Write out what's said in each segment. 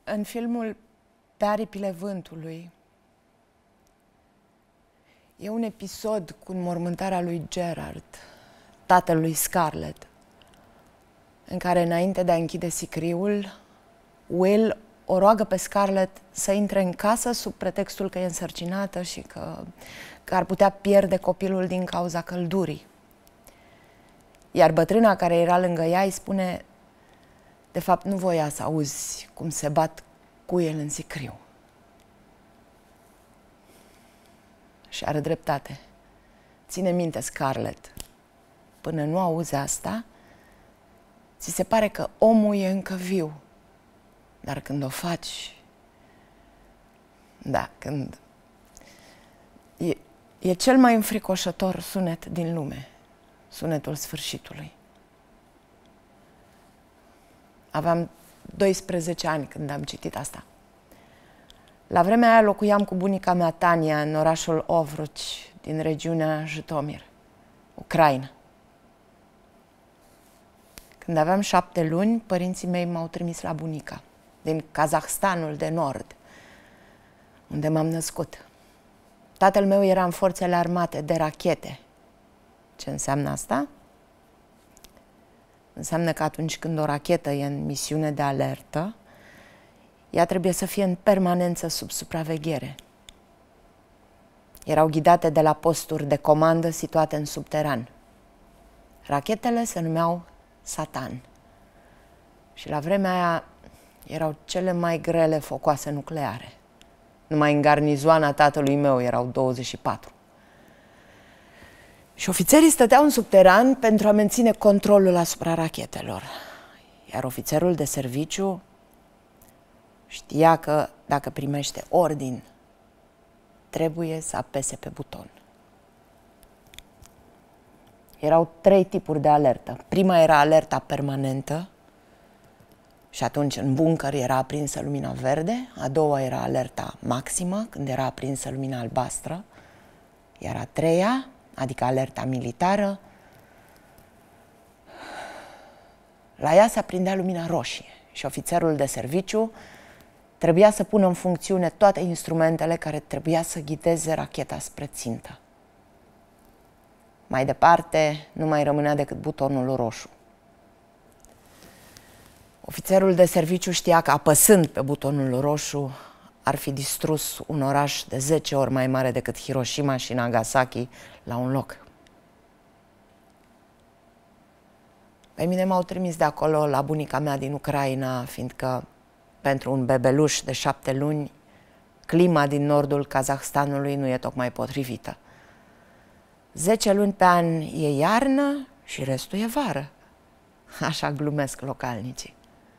În filmul Pe aripile vântului e un episod cu înmormântarea lui Gerard, tatăl lui Scarlett, în care, înainte de a închide sicriul, Will o roagă pe Scarlett să intre în casă sub pretextul că e însărcinată și că ar putea pierde copilul din cauza căldurii. Iar bătrâna care era lângă ea îi spune: de fapt, nu voia să auzi cum se bat cu el în sicriu. Și are dreptate. Ține minte, Scarlett, până nu auzi asta, ți se pare că omul e încă viu. Dar când o faci, da, când... E cel mai înfricoșător sunet din lume, sunetul sfârșitului. Aveam 12 ani când am citit asta. La vremea aia locuiam cu bunica mea, Tania, în orașul Ovruci, din regiunea Jitomir, Ucraina. Când aveam 7 luni, părinții mei m-au trimis la bunica, din Kazahstanul de Nord, unde m-am născut. Tatăl meu era în forțele armate de rachete. Ce înseamnă asta? Înseamnă că atunci când o rachetă e în misiune de alertă, ea trebuie să fie în permanență sub supraveghere. Erau ghidate de la posturi de comandă situate în subteran. Rachetele se numeau Satan. Și la vremea aia erau cele mai grele focoase nucleare. Numai în garnizoana tatălui meu erau 24. Și ofițerii stăteau în subteran pentru a menține controlul asupra rachetelor. Iar ofițerul de serviciu știa că dacă primește ordin, trebuie să apese pe buton. Erau 3 tipuri de alertă. Prima era alerta permanentă și atunci în buncăr era aprinsă lumina verde. A doua era alerta maximă, când era aprinsă lumina albastră. Iar a treia, adică alerta militară, la ea se aprindea lumina roșie și ofițerul de serviciu trebuia să pună în funcțiune toate instrumentele care trebuia să ghideze racheta spre țintă. Mai departe, nu mai rămânea decât butonul roșu. Ofițerul de serviciu știa că apăsând pe butonul roșu ar fi distrus un oraș de 10 ori mai mare decât Hiroshima și Nagasaki la un loc. Pe mine m-au trimis de acolo la bunica mea din Ucraina, fiindcă pentru un bebeluș de 7 luni, clima din nordul Kazahstanului nu e tocmai potrivită. 10 luni pe an e iarnă și restul e vară. Așa glumesc localnicii.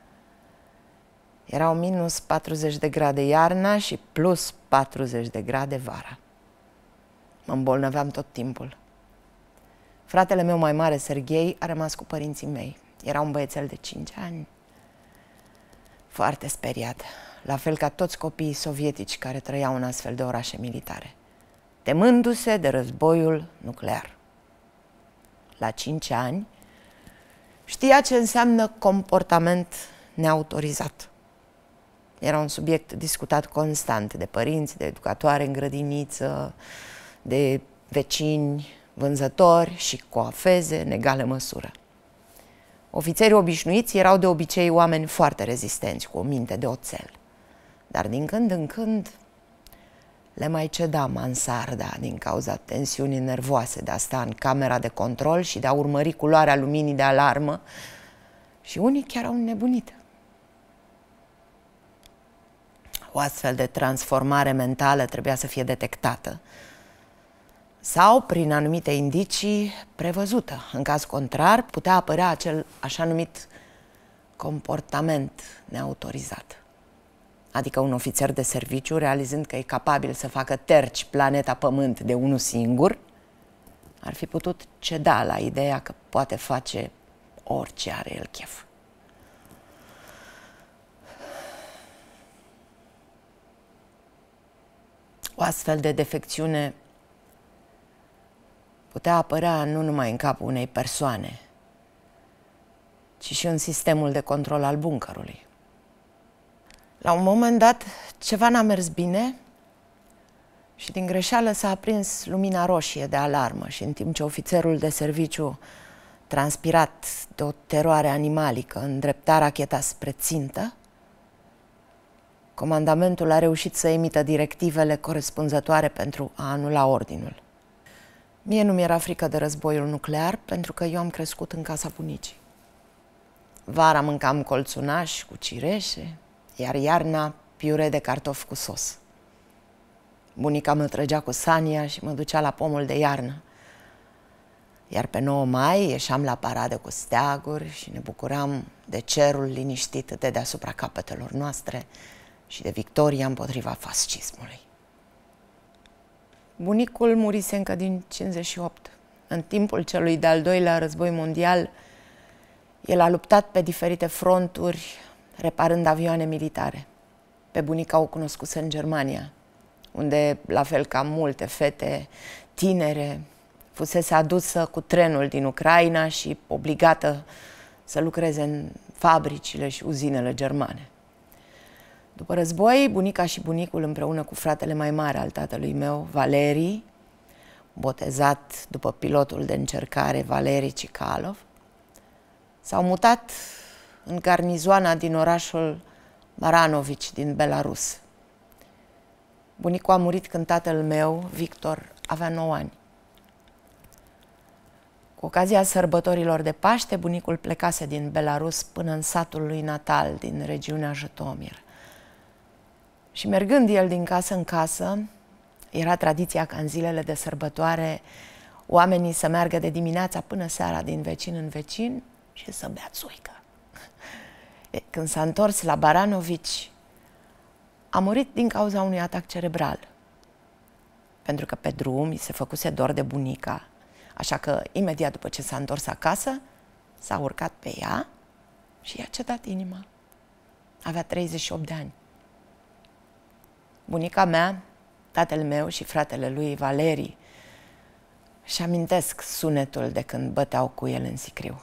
Erau minus 40 de grade iarna și plus 40 de grade vara. Mă îmbolnăveam tot timpul. Fratele meu mai mare, Serghei, a rămas cu părinții mei. Era un băiețel de 5 ani. Foarte speriat, la fel ca toți copiii sovietici care trăiau în astfel de orașe militare, temându-se de războiul nuclear. La 5 ani, știa ce înseamnă comportament neautorizat. Era un subiect discutat constant de părinți, de educatoare în grădiniță, de vecini, vânzători și coafeze în egală măsură. Ofițerii obișnuiți erau de obicei oameni foarte rezistenți, cu o minte de oțel. Dar din când în când le mai ceda mansarda din cauza tensiunii nervoase de a sta în camera de control și de a urmări culoarea luminii de alarmă și unii chiar au înnebunit. O astfel de transformare mentală trebuia să fie detectată sau, prin anumite indicii, prevăzută. În caz contrar, putea apărea acel așa numit comportament neautorizat. Adică un ofițer de serviciu, realizând că e capabil să facă terci planeta Pământ de unul singur, ar fi putut ceda la ideea că poate face orice are el chef. O astfel de defecțiune putea apărea nu numai în capul unei persoane, ci și în sistemul de control al buncărului. La un moment dat, ceva n-a mers bine și din greșeală s-a aprins lumina roșie de alarmă și în timp ce ofițerul de serviciu, transpirat de o teroare animalică, îndrepta racheta spre țintă, comandamentul a reușit să emită directivele corespunzătoare pentru a anula ordinul. Mie nu mi-era frică de războiul nuclear pentru că eu am crescut în casa bunicii. Vara mâncam colțunași cu cireșe, iar iarna piure de cartofi cu sos. Bunica mă trăgea cu sania și mă ducea la pomul de iarnă. Iar pe 9 mai ieșeam la paradă cu steaguri și ne bucuram de cerul liniștit de deasupra capetelor noastre și de victoria împotriva fascismului. Bunicul murise încă din 58. În timpul celui de-al doilea război mondial, el a luptat pe diferite fronturi, reparând avioane militare. Pe bunica o cunoscuse în Germania, unde, la fel ca multe fete tinere, fusese adusă cu trenul din Ucraina și obligată să lucreze în fabricile și uzinele germane. După război, bunica și bunicul, împreună cu fratele mai mare al tatălui meu, Valeri, botezat după pilotul de încercare Valeri Chkalov, s-au mutat în garnizoana din orașul Baranovici din Belarus. Bunicul a murit când tatăl meu, Victor, avea 9 ani. Cu ocazia sărbătorilor de Paște, bunicul plecase din Belarus până în satul lui natal din regiunea Jătomir. Și mergând el din casă în casă, era tradiția ca în zilele de sărbătoare oamenii să meargă de dimineața până seara din vecin în vecin și să bea țuică. Când s-a întors la Baranovici, a murit din cauza unui atac cerebral. Pentru că pe drum i se făcuse dor de bunica, așa că imediat după ce s-a întors acasă, s-a urcat pe ea și i-a cedat inima. Avea 38 de ani. Bunica mea, tatăl meu și fratele lui Valeri își amintesc sunetul de când băteau cu el în sicriu.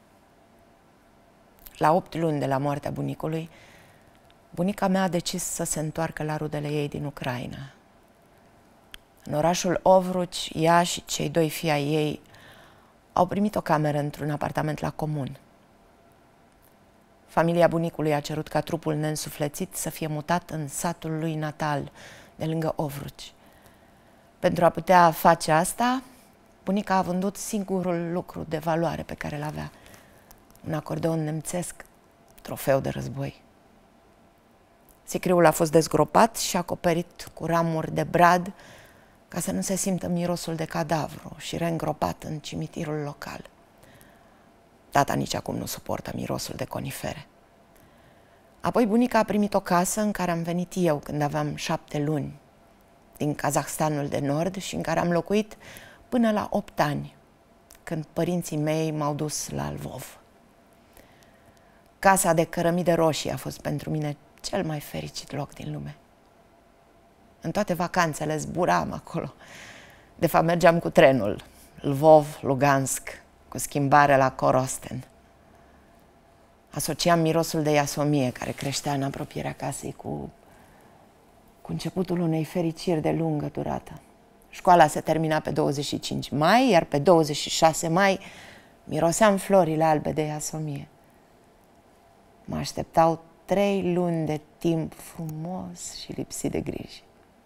La 8 luni de la moartea bunicului, bunica mea a decis să se întoarcă la rudele ei din Ucraina. În orașul Ovruci, ea și cei 2 fii ai ei au primit o cameră într-un apartament la comun. Familia bunicului a cerut ca trupul neînsuflețit să fie mutat în satul lui natal, de lângă Ovruci. Pentru a putea face asta, bunica a vândut singurul lucru de valoare pe care îl avea, un acordeon nemțesc, trofeu de război. Sicriul a fost dezgropat și acoperit cu ramuri de brad ca să nu se simtă mirosul de cadavru și reîngropat în cimitirul local. Tata nici acum nu suportă mirosul de conifere. Apoi bunica a primit o casă în care am venit eu când aveam 7 luni, din Kazahstanul de Nord, și în care am locuit până la 8 ani, când părinții mei m-au dus la Lvov. Casa de cărămide roșii a fost pentru mine cel mai fericit loc din lume. În toate vacanțele zburam acolo. De fapt, mergeam cu trenul, Lvov, Lugansk, cu schimbare la Korosten. Asociam mirosul de iasomie care creștea în apropierea casei cu începutul unei fericiri de lungă durată. Școala se termina pe 25 mai, iar pe 26 mai miroseam florile albe de iasomie. Mă așteptau 3 luni de timp frumos și lipsit de griji.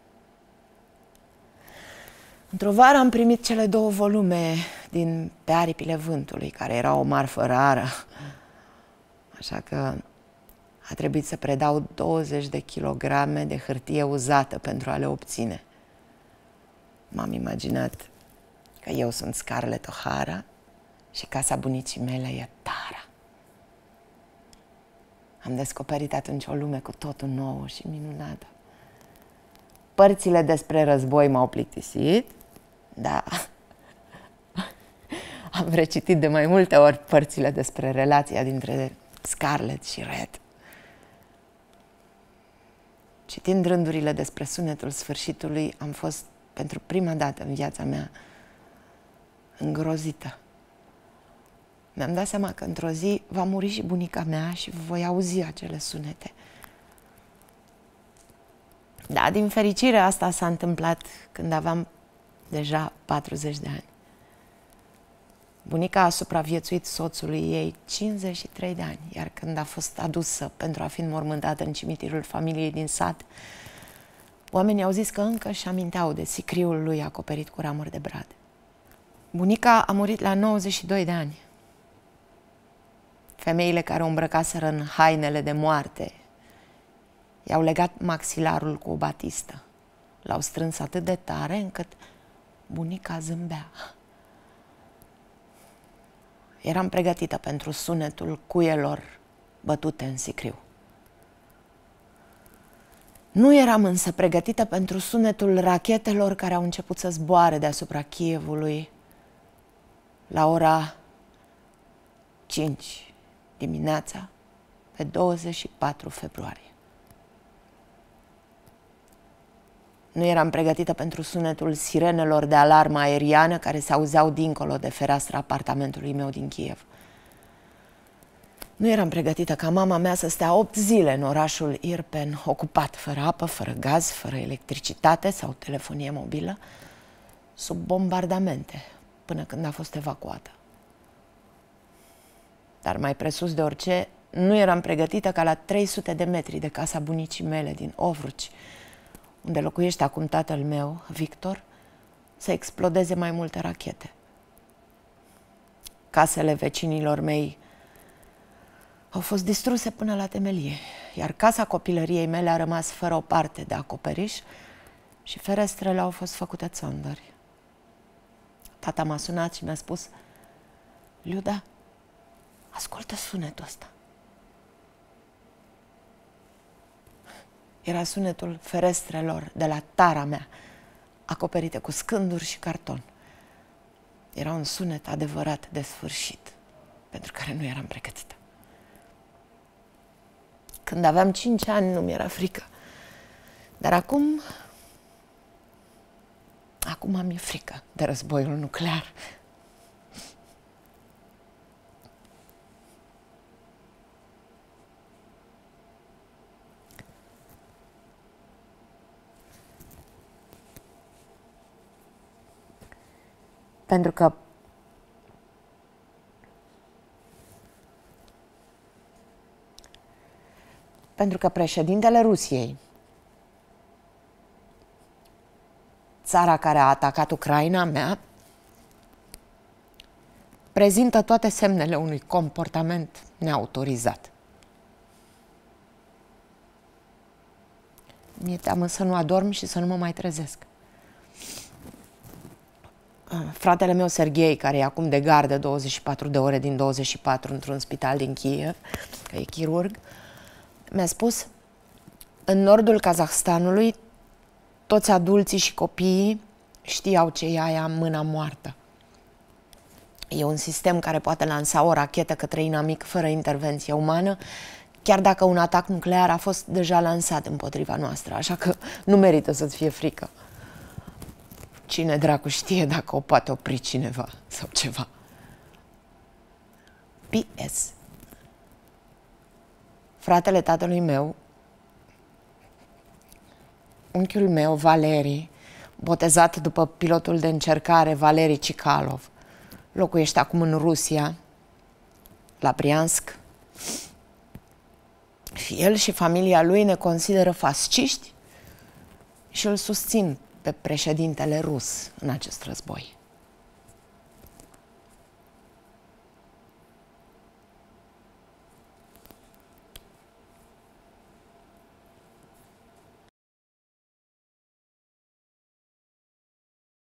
Într-o vară am primit cele 2 volume din Pe aripile vântului, care era o marfă rară, așa că a trebuit să predau 20 de kilograme de hârtie uzată pentru a le obține. M-am imaginat că eu sunt Scarlett O'Hara și casa bunicii mele e Tara. Am descoperit atunci o lume cu totul nouă și minunată. Părțile despre război m-au plictisit, da. Am recitit de mai multe ori părțile despre relația dintre Scarlett și Red. Citind rândurile despre sunetul sfârșitului, am fost pentru prima dată în viața mea îngrozită. Mi-am dat seama că într-o zi va muri și bunica mea și voi auzi acele sunete. Da, din fericire asta s-a întâmplat când aveam deja 40 de ani. Bunica a supraviețuit soțului ei 53 de ani, iar când a fost adusă pentru a fi înmormântată în cimitirul familiei din sat, oamenii au zis că încă își aminteau de sicriul lui acoperit cu ramuri de brad. Bunica a murit la 92 de ani. Femeile care o îmbrăcaseră în hainele de moarte i-au legat maxilarul cu o batistă. L-au strâns atât de tare încât bunica zâmbea. Eram pregătită pentru sunetul cuielor bătute în sicriu. Nu eram însă pregătită pentru sunetul rachetelor care au început să zboare deasupra Kievului la ora 5 dimineața pe 24 februarie. Nu eram pregătită pentru sunetul sirenelor de alarmă aeriană care se auzeau dincolo de fereastra apartamentului meu din Kiev. Nu eram pregătită ca mama mea să stea 8 zile în orașul Irpen, ocupat, fără apă, fără gaz, fără electricitate sau telefonie mobilă, sub bombardamente, până când a fost evacuată. Dar mai presus de orice, nu eram pregătită ca la 300 de metri de casa bunicii mele din Ovruci, unde locuiește acum tatăl meu, Victor, să explodeze mai multe rachete. Casele vecinilor mei au fost distruse până la temelie, iar casa copilăriei mele a rămas fără o parte de acoperiș și ferestrele au fost făcute țondări. Tata m-a sunat și mi-a spus: Liuda, ascultă sunetul ăsta. Era sunetul ferestrelor de la tara mea, acoperite cu scânduri și carton. Era un sunet adevărat de sfârșit, pentru care nu eram pregătită. Când aveam 5 ani nu mi-era frică, dar acum mi-e frică de războiul nuclear. Pentru că președintele Rusiei, țara care a atacat Ucraina mea, prezintă toate semnele unui comportament neautorizat. Mi-e teamă să nu adorm și să nu mă mai trezesc. Fratele meu, Serghei, care e acum de gardă 24 de ore din 24 într-un spital din Kiev, că e chirurg, mi-a spus: în nordul Kazahstanului, toți adulții și copiii știau ce e aia mâna moartă. E un sistem care poate lansa o rachetă către inamic fără intervenție umană, chiar dacă un atac nuclear a fost deja lansat împotriva noastră, așa că nu merită să-ți fie frică. Cine dracu știe dacă o poate opri cineva sau ceva. P.S. Fratele tatălui meu, unchiul meu, Valeri, botezat după pilotul de încercare Valeri Cikalov, locuiește acum în Rusia, la Briansk. Și el și familia lui ne consideră fasciști și îl susțin pe președintele rus în acest război.